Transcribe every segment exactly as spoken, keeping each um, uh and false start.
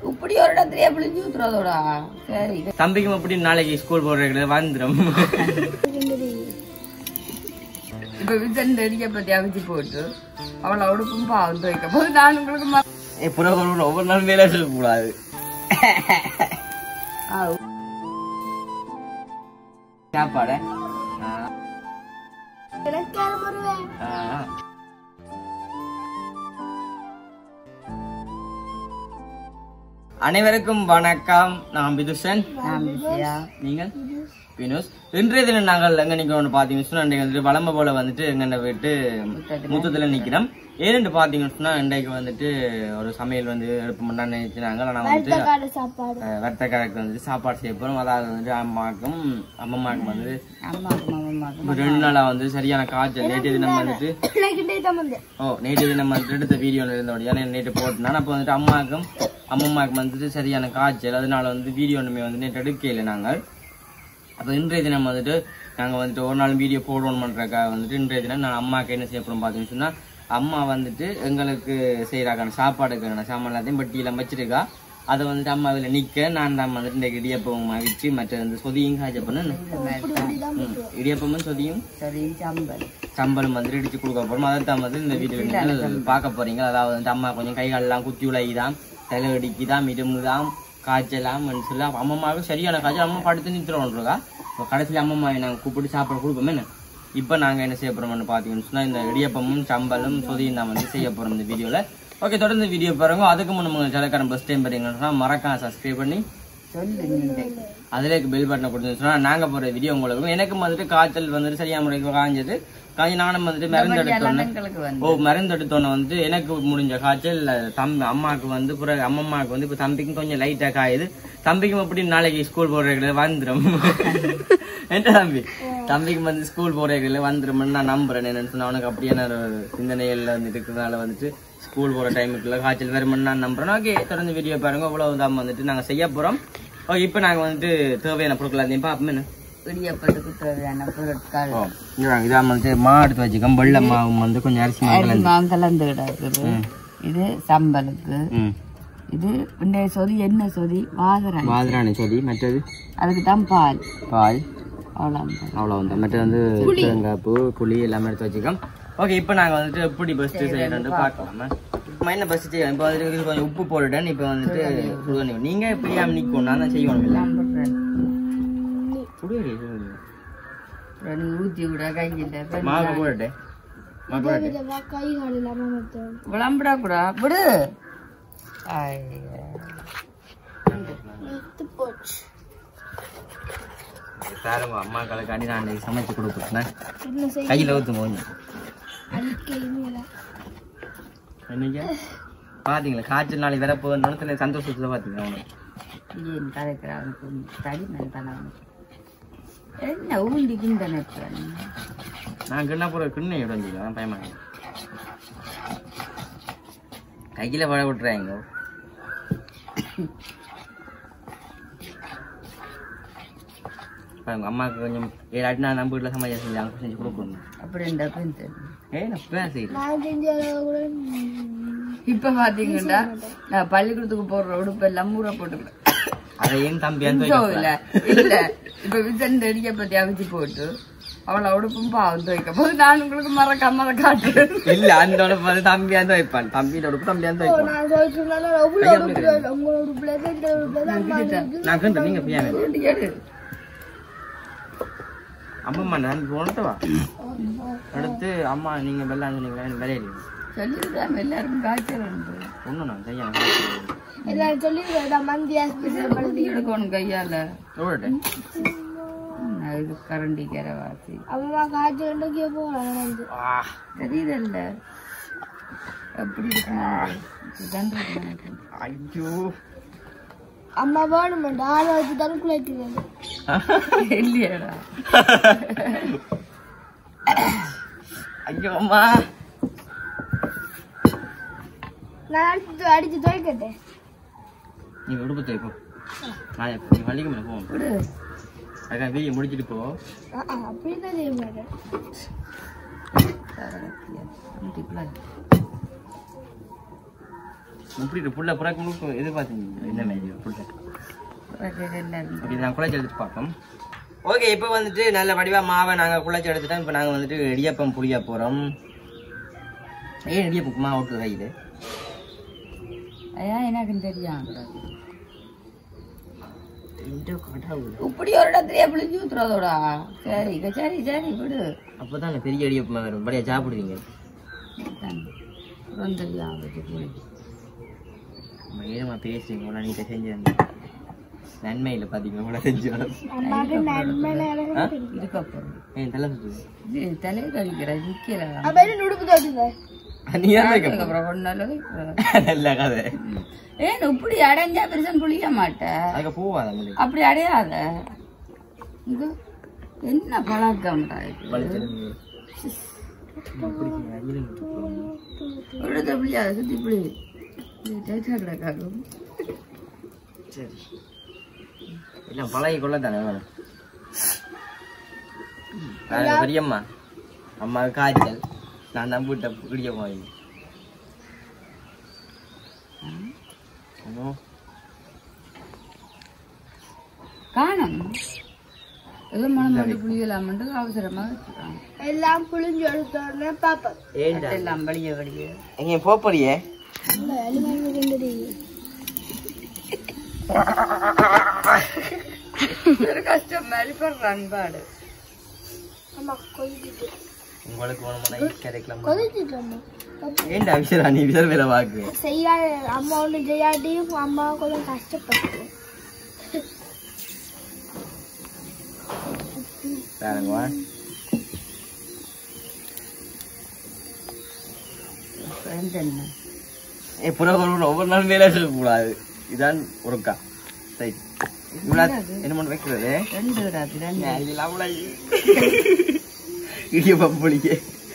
இப்படி ஒரு இடத்துலயே பிழிஞ்சு ஊத்துறதோடா. சரி தம்பிக்கும் அப்படி நாளைக்கு ஸ்கூல் போடுறது வந்துடும். இப்ப விஜன் ரெடிய பத்தி அவிச்சு போட்டு அவளை உடுப்பும் பாவம் துவைக்க போது நான் உங்களுக்கு ஒவ்வொரு நாள் மேலே சொல்ல கூடாது. சாப்பாடு அனைவருக்கும் வணக்கம். நான் விதுஷன். நீங்கள் வினோஸ். இன்றைய தினம் நாங்கள் எங்க நிக்கிறோம் பாத்தீங்கன்னா வளம்ப போல வந்துட்டு எங்க போயிட்டு முத்தத்துல நிக்கிறோம். ஏன்னு பாத்தீங்கன்னு சொன்னா இன்றைக்கு வந்துட்டு ஒரு சமையல் வந்து எடுப்போம்னா நினைச்சாங்க. ஆனா வந்துட்டு வர்த்தக்காரருக்கு வந்துட்டு சாப்பாடு செய்ய போறோம். அதாவது வந்துட்டு அம்மாக்கும் அம்மம்மாக்கும் வந்து ரெண்டு நாளா வந்து சரியான காய்ச்சல். நேற்று தினம் வந்துட்டு ஓ நேற்று தினம் வந்துட்டு எடுத்த வீடியோ இருந்தோடைய நேற்று போட்டுனா அப்ப வந்துட்டு அம்மாக்கும் அம்மம்மாக்கும் வந்துட்டு சரியான காய்ச்சல். அதனால வந்து வீடியோ ஒண்ணுமே வந்து நேற்று எடுக்கல நாங்கள். அப்போ இன்றைய தினம் வந்துட்டு நாங்கள் வந்துட்டு ஒரு நாள் வீடியோ போடணும் பண்ணுறக்காக வந்துட்டு இன்றைய தினம் நான் அம்மாவுக்கு என்ன செய்ய போகிறோம் பார்த்தீங்கன்னு சொன்னால் அம்மா வந்துட்டு எங்களுக்கு செய்கிறாக்கான சாப்பாடுக்கான சாமான் எல்லாத்தையும் பட்டியெல்லாம் வச்சிருக்கா. அதை வந்துட்டு அம்மா அதில் நிற்க நான் தான் வந்துட்டு இந்த இடியப்பம் வச்சு மற்ற வந்து சொதியும் காய்ச்ச பண்ணு இடியப்பமும் சொதியும் சம்பளம் வந்துட்டு இடிச்சு கொடுக்க போகிறோம். அதை தான் வந்து இந்த வீட்டில் பார்க்க போகிறீங்க. அதாவது வந்துட்டு அம்மா கொஞ்சம் கைகாலெல்லாம் குத்தி உலகிதான் தலைவடிக்குதான் மிருமுதான் காய்ச்சலாம் சொல்லி அம்மம்மாவுக்கு சரியான காய்ச்சல். அம்மா படுத்து நிறுத்துறோம்ன்றா. இப்போ கடைசியில் அம்மம்மாவை நாங்கள் கூப்பிட்டு சாப்பாடு கொடுப்போமே. என்ன இப்போ நாங்கள் என்ன செய்ய போகிறோம்னு பார்த்தீங்கன்னு சொன்னால் இந்த இடியப்பமும் சம்பலும் சொதியும் தான் வந்து செய்ய போகிறோம் இந்த வீடியோவில். ஓகே, தொடர்ந்து வீடியோ பாருங்க. அதுக்கு முன்னே உங்களுக்கு சிலக்காரன் ஃபஸ்ட் டைம் பார்த்தீங்கன்னா மறக்காம சப்ஸ்கிரைப் பண்ணி அதிலே பெல் பட்டனை கொடுத்துன்னு சொன்னால் நாங்கள் போகிற வீடியோ உங்களுக்கு. எனக்கும் வந்துட்டு காய்ச்சல் வந்துட்டு சரியான முறைக்கு காய்ஞ்சது. காய்ச்சி நானும் வந்துட்டு மருந்து எடுத்தோன்னே ஓ மருந்து எடுத்தோன்னே வந்து எனக்கு முடிஞ்ச காய்ச்சல் தம்பி அம்மாவுக்கு வந்து பிறகு அம்மம்மாவுக்கு வந்து இப்போ தம்பிக்கும் கொஞ்சம் லைட்டாக காயுது. தம்பிக்கும் அப்படி நாளைக்கு ஸ்கூல் போடுறதுல வந்துடும். என்ன தம்பி தம்பிக்கு வந்து ஸ்கூல் போடுறதுல வந்துடும் நான் நம்புறேன். என்னன்னு சொன்னா அவனுக்கு அப்படியான சிந்தனைகள் வந்து இருக்கிறதுனால வந்துட்டு ஸ்கூல் போகிற டைமுக்குள்ள காய்ச்சல் வரும்னு நான் நம்புறேன். ஓகே, தொடர்ந்து வீடியோ பாருங்க. இவ்வளவு தான் வந்துட்டு நாங்கள் செய்ய போகிறோம். ஓகே, இப்போ நாங்கள் வந்துட்டு தேவையான பொருட்கள் எல்லாத்தையும் பார்ப்போமே. இடியப்பத்துக்கு தேவையான பொருட்கள் இதான் வந்து மா எடுத்து வச்சுக்கோம். வெள்ளை மாவு வந்து கொஞ்சம் அரிசி மாவு கலந்து கிடக்குது. இது சம்பலுக்கு. இது இன்றைய சொதி என்ன சொதி வாதராணி வாதராணி சொதி. மற்றது அதுக்கு தான் பால் பால் அவ்வளோ அவ்வளோ வந்து மற்றது வந்து தேங்காய்ப்பு புளி எல்லாமே எடுத்து வச்சுக்கோம். ஓகே, இப்போ நாங்கள் வந்துட்டு எப்படி பெஸ்ட்டு செய்யறோம்னு பார்க்கலாமா. என்ன பெஸ்ட் செய்யலாம். இப்போ வந்துட்டு கொஞ்சம் உப்பு போட்டுட்டேன். இப்போ வந்துட்டு சுடுதண்ணி நீங்கள் பிரியாமல் நிற்கும் நான் தான் செய்வோம். ஊத்தி விட கையில் மாவு போட்டுட்டேன். விளம்பிடா கூட விடு. பாருங்க அம்மாக்களுக்காண்டி நான் சமைச்சு கொடுக்குறேன். கையில ஊத்து கொஞ்சம் என்னைங்க பாத்தீங்களா காய்ச்சல் நாளைக்கு வர போகணும்னு சந்தோஷத்துல பாத்தீங்களா என்ன ஊண்டி கிண்டன நான் கிண்ணா போற கிண்ணை உடஞ்சிக்கலாம் பயமா கையில பட விட்டுறாங்க. அம்மாவுக்கு கொஞ்சம் ஏழாட்டி நான் நம்ம வீட்டில் சமையல் செஞ்சு அங்கே செஞ்சு கொடுக்கணும். அப்படி இப்ப பாத்தீங்கன்னா நான் பள்ளிக்கூடத்துக்கு போடுற உடுப்பு எல்லாம் மூட போட்டுக்கிறேன். அதையும் தம்பி இல்ல இல்ல இப்ப விஜன் ரெடிய பத்தி அவிச்சு போட்டு அவளை உடுப்பும் பாவம் துவைக்க போது நான் உங்களுக்கு மறக்காம அதை காட்டுறேன். இல்ல அந்த உடுப்பு வந்து தம்பியா தான் வைப்பான். தம்பியோட உடுப்பு தம்பியா தான் வைப்பான். நான் கண்டு நீங்க பிரியாணி அம்மா நான் போனட்டவா அடுத்து அம்மா நீங்க வெள்ளாம் சொன்னீங்களா விளையாடுங்க சொல்லிடுறாங்க. எல்லாருக்கும் காய்ச்சல் ஒண்ணும் நான் செய்யணும் எல்லாரும் சொல்லி எடுக்கணும் கையால இது கரண்டி கரவாசி அம்மா காய்ச்சல் தெரியுதல்ல எப்படி இருக்கு. ஐயோ அம்மா வேணுமெண்டா ஆளை வச்சு தானே குளிக்கிறது இல்லையாடா. ஐயோ அம்மா நான் அடிச்சு அடிச்சு துவைக்கட்டேன். நீ உடுப்பு துவைப்போம். நான் நீ பள்ளிக்கு மேலே போவோம். அக்கா வீடியோ முடிச்சுட்டு போ. அப்படிதான் செய்ய மாட்டேன். இப்படி புள்ள புறக்கு எதிர்பார்த்தீங்க என்ன மாதிரி புள்ள நான் குழச்சி எடுத்துட்டு பார்ப்போம். ஓகே, இப்போ வந்துட்டு நல்ல வடிவா மாவை நாங்கள் குழச்சி எடுத்துட்டோம். இப்போ நாங்கள் வந்துட்டு இடியப்பம் புளிய போகிறோம். ஏன் இடியப்பம் மாவு விட்டு கையில் ஐயா எனக்கு தெரியும் இப்படி ஒரு இடத்துலயே புளிஞ்சு ஊத்துறதோடா. சரி சரி சரி விடு. அப்போதான் பெரிய இடியப்பம் வரும். படியா சாப்பிடுவீங்க. ஏமா பேசுறீங்க நீங்க செஞ்சு நன்மை இல்லை பாத்தீங்களா செஞ்சு தலை கழிக்கிற நிக்கிற ஏன் இப்படி அடைஞ்சா பெருசா புளிய மாட்டேன். அப்படி அடையாத என்ன பழக்கம் புளியாத சுத்தி புளி கிடக்காகும். சரி எல்லாம் பழகி கொள்ள தானே வேணும். பெரியம்மா அம்மாவுக்கு காய்ச்சல் நான் நம்பிட்ட குடிக்க போய் காணும் எல்லாம் மனம் புளியலாம் அவசரமா எல்லாம் புளிஞ்சு எடுத்தோடனே பாப்பா எல்லாம் வழிய வழிய எங்க போப்படியே கஷ்டம் மாதிரி பண்றான் பாடு. உங்களுக்கு ஏன்டா விஷயம் நீ விதர் வேலை வாக்கு செய்ய அம்மா ஒண்ணு செய்யாட்டி அம்மா கொஞ்சம் கஷ்டப்பட்டு ஒவ்வொரு நாளும் வேலை செய்ய கூடாது. இதான் ஒருக்கா சரி என்ன பண்ண வைக்கிறது இடியப்பம் புளிக்க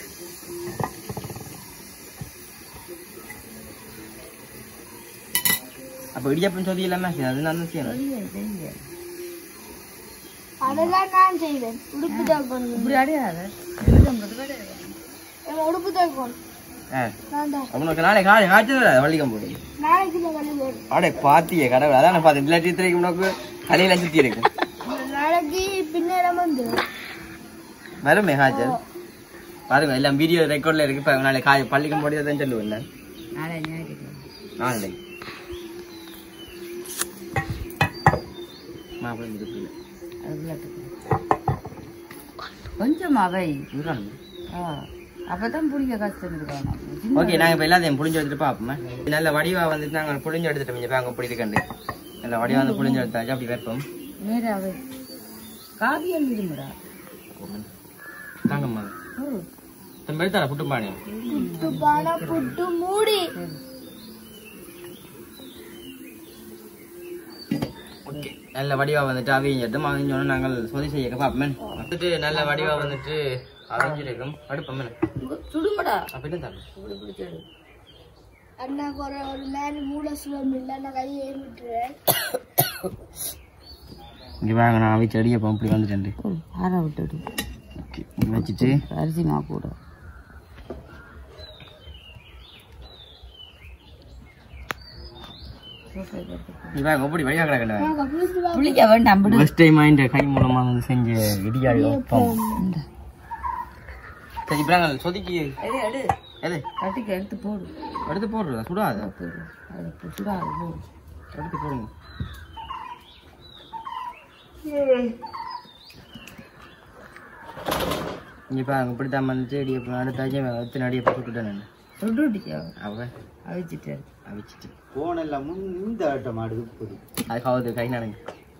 அப்ப இடியப்பம் சொல்லி இல்லாம அது நான் செய்யணும். அதெல்லாம் நான் செய்வேன். உடுப்பு தான் இப்படி அடையாத உடுப்பு தான் நாளை காலை காய்ச்சல் வள்ளிக்கம் போடு அடே பாத்தியே கடவுள் அதான் பார்த்தேன். இல்லாட்டி திரைக்கு உனக்கு கலையில சுத்தி இருக்கு நாளைக்கு பின்னேரம் வந்து வருமே காய்ச்சல் பாருங்க எல்லாம் வீடியோ ரெக்கார்ட்ல இருக்கு. இப்ப நாளை காய் பள்ளிக்கம் போடி தான் சொல்லுவேன். நாளை மாப்பிள்ளை இருக்குல்ல கொஞ்சம் அவை அப்பதான் புளிக்க கஷ்டம் இருக்காங்க. ஓகே நாங்க இப்ப எல்லாத்தையும் புளிஞ்சு எடுத்துட்டு பாப்போமே. நல்ல வடிவா வந்துட்டு நாங்க புளிஞ்சு எடுத்துட்டோம். அங்க புளி இருக்கண்டு நல்ல வடிவா வந்து புளிஞ்சு எடுத்தாச்சு. அப்படி வைப்போம் நேராவே காவியம் இருமுடா தாங்கம்மா எடுத்தாரா புட்டு பானை புட்டு பானை புட்டு மூடி. ஓகே நல்ல வடிவா வந்துட்டு அவிஞ்சிட்டோம். அவிஞ்சோன்னு நாங்கள் சொதி செய்ய பாப்போமே. வந்துட்டு நல்ல வடிவா வந்துட்டு அவிஞ்சிருக்கும். அடுப்பம் சுடுமடா அப்படின்னு தாங்க அண்ணா குறை ஒரு நேரம் மூளை சுலம் இல்லை நான் கையை ஏறிட்டுறேன். இங்கே வாங்க நான் அவிச்சு அடியப்பம் அப்படி வந்துட்டேன். ஆற விட்டுடு வச்சுட்டு அரிசி மா கூட எப்படி வழியா கிடக்கல புளிக்க வேண்டாம். ஃபர்ஸ்ட் டைம் இந்த கை மூலமா வந்து செஞ்ச இடியாப்பம். சரி இப்போ நாங்கள் சொதிக்கி எடு எது கட்டிக்கு எடுத்து போடு. எடுத்து போடுறதா சுடாத சுடாது போடு எடுத்து போடுங்க. இப்போ அங்கே இப்படி தான் வந்துச்சு இடியப்பம் அடுத்தாச்சும் வச்சு நடியப்போ சுட்டுட்டேன் நான் சுட்டு விட்டிக்கா அவன் அவிச்சிட்டு அவிச்சிட்டு போன எல்லாம் இந்த ஆட்டம் ஆடுது புது அது கவுது கை நடங்க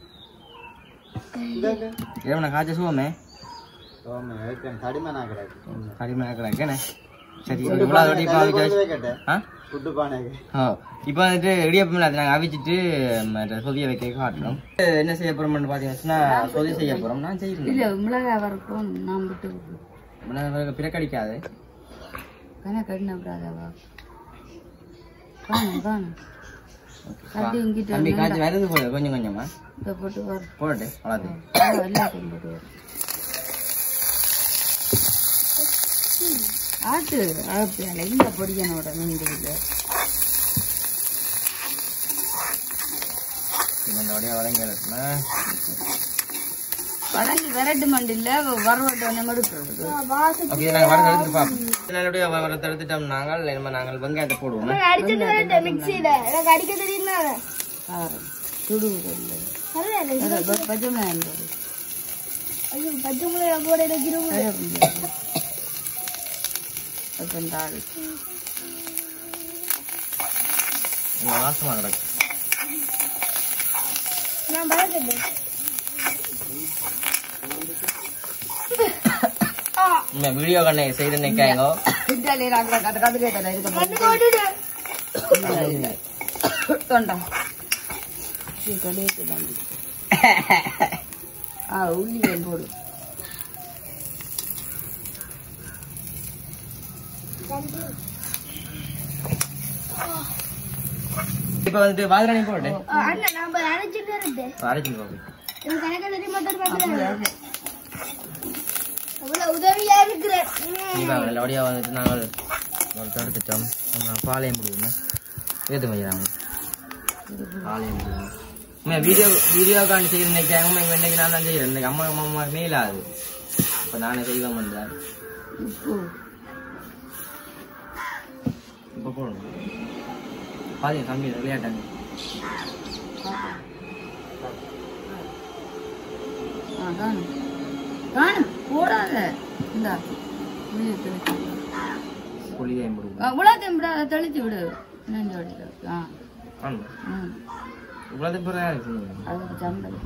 ஏன்னா காய்ச்ச சுவமே தடிமனா கிடக்கு கடிமையாக கிடக்கேண்ணே. சரி இப்போ வந்துட்டு இடியப்பம் அது நாங்கள் அவிச்சிட்டு சொதிய வைக்க காட்டணும். என்ன செய்ய போறோம்னு பார்த்தீங்கன்னா சொதி செய்ய போறோம். நான் செய்யணும் இல்லை மிளகாய் வரைக்கும் நான் விட்டு மிளகாய் பிறக்கடிக்காது கண்ணா கடின விடாதவா காணும் காணும் அப்படி இங்கிட்ட தம்பி காய்ச்சி வருது போகுது கொஞ்சம் கொஞ்சமா இதை போட்டு வரும் போட்டு அவ்வளோது எல்லாத்தையும் போட்டு வரும். ஆட்டு அழப்பியால இந்த பொடியனோட நின்று அப்படியே வதங்கினா வதங்கி விரட்டு மண்டியில் வரவட்டு நம்ம எடுக்கிறது. ஓகே நாங்கள் வரது எடுத்து பார்ப்போம். நல்லபடியா வரத்தை எடுத்துட்டோம். நாங்கள் இனிமே நாங்கள் வெங்காயத்தை போடுவோம். மிக்சியில எனக்கு அடிக்க தெரியுமா சுடுவது பச்சை மிளகாய் பச்சை மிளகாய் போட வைக்கிறோம். வாசமா கிடக்கு. நான் பழக்கட்டேன். வீடியோ கண்ணை செய்து நிக்காங்க போடு. இப்ப வந்துட்டு வாதிராணி போட்டு அரைச்சிட்டு அரைச்சு போகுது. கணக்கு தெரியுமா அவ்வளவு உதவியா இருக்கிறேன். நல்லபடியா வந்துட்டு நாங்கள் எடுத்துட்டோம். பாளையம் போடுவோம். ஏற்று வைக்கிறாங்க பாளையம் போடுவோம். வீடியோ வீடியோக்காண்டி செய்ய நினைக்காங்க. இன்னைக்கு நான் தான் செய்யறேன். இன்னைக்கு அம்மா அம்மா மேலாது. இப்ப நானே செய்வேன் பண்றேன். இப்ப போடணும். பாதியம் தம்பி விளையாட்டாங்க. போடாத புளியை முடியும். உலகத்தையும் தெளிச்சு விடு. அதுக்கு சம்பளம்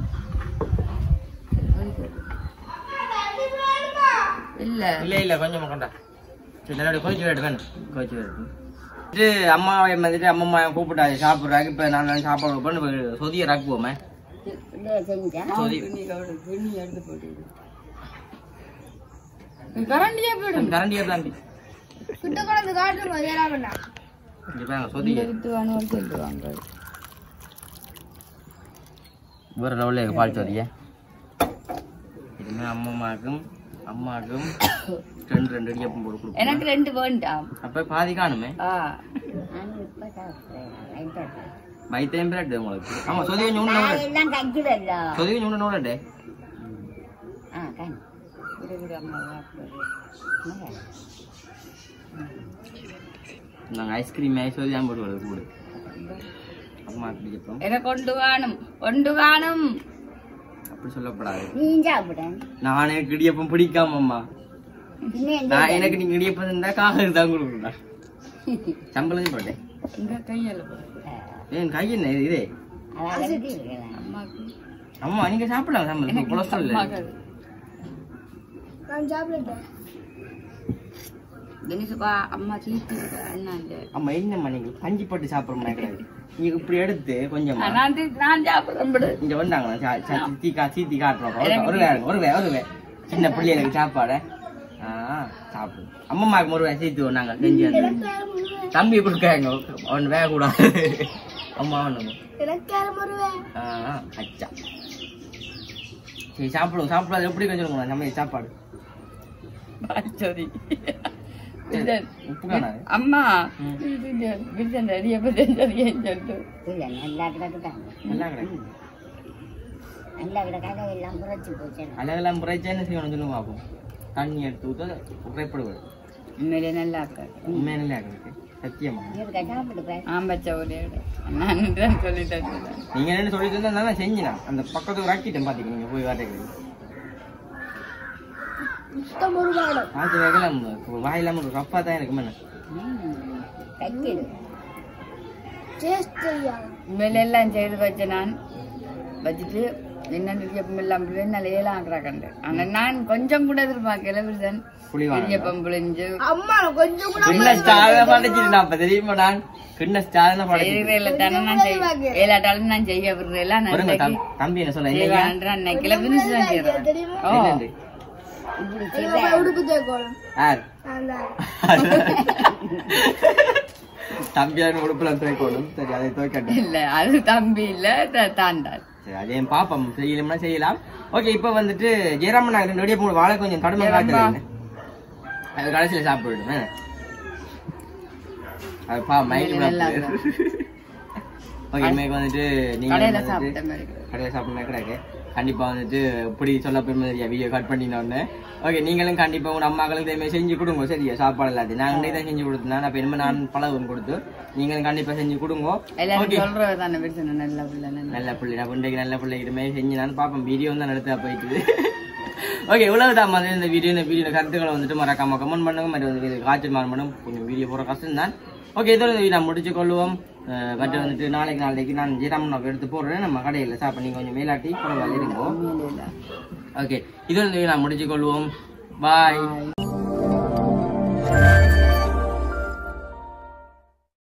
இல்ல இல்ல இல்ல கொஞ்சம் கொண்டா. கோச்சு வேடு வேணும். கோச்சு வேடு அம்மாவை வந்துட்டு அம்மா கூப்பிட்டாரு சாப்பிடுறாங்க. இப்ப நான் சாப்பாடு பண்ணு சொதிய ராக்குவோமே. கரண்டியா போயிடும். கரண்டியா தாண்டி கிட்ட கொண்டு காட்டுங்க. ஏறாமண்ணா சொதிய சொல்லுவாங்க. வேற லெவலில் பால் சொதிய இதுமே அம்மாவுக்கும் அம்மாவுக்கும் ரெண்டு ரெண்டு அடியப்பம் போட்டு கொடுக்கும். எனக்கு ரெண்டு வேண்டாம். அப்ப பாதி காணுமே. வைத்தியம் பிரெட் உங்களுக்கு. ஆமா சொதி கொஞ்சம் உண்டு சொதி கொஞ்சம் உண்டு நோடே. நாங்கள் ஐஸ்கிரீம் சொதி தான் போட்டு வருது கூட. அம்மா பிடிக்கப்போம். எனக்கு கொண்டு காணும் கொண்டு காணும் அப்படி சொல்லப்படாது. நானே இடியப்பம் பிடிக்காமம்மா. நான் எனக்கு நீங்க இடியப்பம் இருந்தா காக தான் கொடுக்குறா. சம்பளம் போட்டேன். என் கை என்ன இதே அம்மா நீங்க சாப்பிடலாம். சம்பளம் கொலஸ்ட்ரால் அம்மா சீட்டு அம்மா என்னம்மா நீங்க கஞ்சி போட்டு சாப்பிடுறோம்னா கிடையாது. நீங்க இப்படி எடுத்து கொஞ்சம் நான் சாப்பிடுறேன். இங்க வந்தாங்களா சீத்தி கா சீத்தி காட்டுறோம். ஒரு வே ஒரு வே ஒரு வே சின்ன பிள்ளைகளுக்கு சாப்பாடு ஆஹ் சாப்பிடும். அம்மாவுக்கு ஒரு வே சீத்து நாங்க செஞ்சு தம்பி கொடுக்காங்க. அவன் வேக கூடாது. அம்மா ஒண்ணு ஆஹ் அச்சா சரி சாப்பிடுவோம். சாப்பிடாது எப்படி கொஞ்சம் நம்ம சாப்பாடு உப்பு காணாது. அம்மா நல்லா கிடக்கு. அழகெல்லாம் புரைச்சேன்னு செய்யணும் சொல்லி பார்ப்போம். தண்ணி எடுத்து ஊற்ற உரைப்படுவது உண்மையிலே நல்லா இருக்காது. உண்மையா நல்லா கிடக்கு சத்தியமா. ஆம்பச்சா ஒரே நான் சொல்லிட்டேன். நீங்க என்ன சொல்லிட்டு இருந்தா நான் செஞ்சினேன். அந்த பக்கத்துக்கு ராக்கிட்டேன் பாத்தீங்க. நீங்க போய் வாட்டேன் பார்த்து வைக்கலாம். வாயில்லாம ஒரு கப்பா தான் எனக்கு மேல உண்மையில எல்லாம் செய்து வச்ச நான் வச்சுட்டு என்னென்ன எல்லாம் நல்ல ஏழாம் ஆக்குறாக்கண்டு. ஆனா நான் கொஞ்சம் கூட எதிர்பார்க்கல. விருதன் இடியப்பம் புளிஞ்சு அம்மா கொஞ்சம் கூட தெரியுமா. நான் கிண்ண ஸ்டார் ஏழாட்டாலும் நான் செய்ய விடுறேன். தம்பி என்ன சொல்ல அன்னைக்குல பினிஷ் தான் செய்யறேன். தம்பியான உடுப்புல துவைக்கணும். சரி அதை துவைக்கட்டும். இல்ல அது தம்பி இல்ல தாண்டாது. சரி அதையும் பாப்போம். செய்யலாம்னா செய்யலாம். ஓகே இப்ப வந்துட்டு ஜெயராமன் ரெண்டு வடிய மூணு வாழை கொஞ்சம் கடுமை காட்டுறேன். அது கடைசியில சாப்பிடுவேன். அது பா மைண்ட் ஓகே இன்னைக்கு வந்துட்டு நீங்க கடையில வந்துட்டு சாப்பிட்ட மாதிரி கடையில சாப்பிட்ட மாதிரி கிடக்கு கண்டிப்பா வந்துட்டு இப்படி சொல்ல போய் வீடியோ கட் பண்ணினோன்னு ஓகே நீங்களும் கண்டிப்பா உங்க அம்மாக்களுக்கு இதே செஞ்சு கொடுங்க சரியா சாப்பாடு எல்லாத்தையும் நான் இன்றைக்கு தான் செஞ்சு கொடுத்தேன் அப்ப என்ன நான் பழகும் கொடுத்து நீங்களும் கண்டிப்பா செஞ்சு கொடுங்க எல்லாரும் சொல்றதான பிரச்சனை நல்ல பிள்ளை நல்ல பிள்ளை நான் இன்றைக்கு நல்ல பிள்ளைகிட்டமே செஞ்சு நான் பாப்பேன் வீடியோ தான் எடுத்தா போயிட்டு ஓகே இவ்வளவுதான் மாதிரி இந்த வீடியோ இந்த வீடியோ கருத்துக்களை வந்துட்டு மறக்காம கமெண்ட் பண்ணுங்க மாதிரி வந்து காய்ச்சல் மான் பண்ணும் கொஞ்சம் வீடியோ போற கஷ்டம் தான் ஓகே இதோட நான் முடிச்சு கொள்வோம் பட் வந்துட்டு நாளைக்கு நாளைக்கு நான் ஜீராமன் எடுத்து போடுறேன் நம்ம கடையில் சாப்பிட நீங்க கொஞ்சம் மேலாட்டி பரவாயில்ல இருக்கும் ஓகே இதோட நான் முடிச்சு கொள்வோம் பாய்